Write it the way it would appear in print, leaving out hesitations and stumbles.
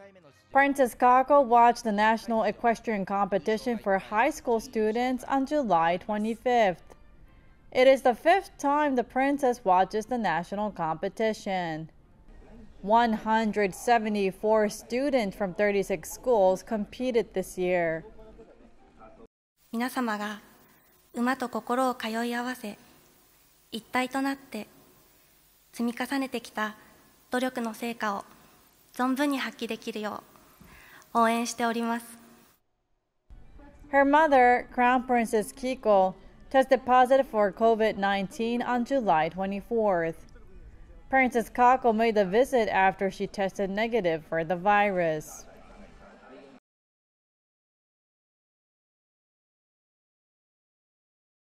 Princess Kako watched the National Equestrian Competition for high school students on July 25th. It is the 5th time the princess watches the national competition. 174 students from 36 schools competed this year. 皆様が馬と心を通い合わせ、一体となって積み重ねてきた努力の成果を存分に発揮できるよう応援しております。 Her mother, Crown Princess Kako, tested positive for COVID-19 on July 24th. Princess Kako made the visit after she tested negative for the virus.